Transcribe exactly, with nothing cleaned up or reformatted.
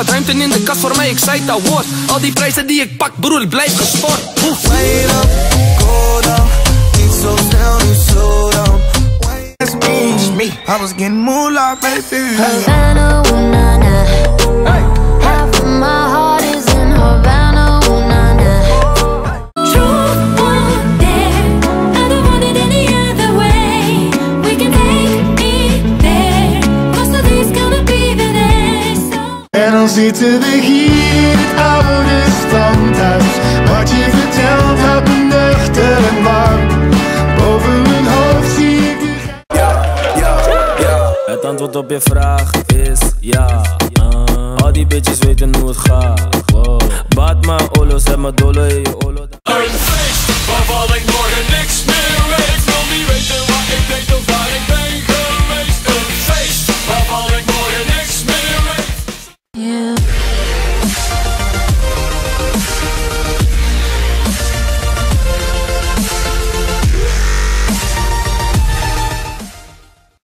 wat ruimte in de kast voor mij, ik zei het al woord. Al die prijzen die ik pak, broer, ik blijf gesport. Wait up, go down, niet zo snel, niet slow down. It's me, it's me, I was getting moolah, baby. Havana, ooh, na, na. Hey. Half of my heart is in Havana, ooh, na, na. Truth won't dare, I don't want it any other way. We can take me there, most of these gonna be the days. So en dan zitten we hier in het oude standhuis. Wat je vertelt houdt me nuchter en warm. Boven mijn hoofd zie ik de ja, ja, ja. Het antwoord op je vraag is ja. uh. Al die bitches weten hoe het gaat. Wow. Batman, Olo, zet me dolle in je Olo. Een feest waarvan ik morgen niks meer weet. Wil niet weten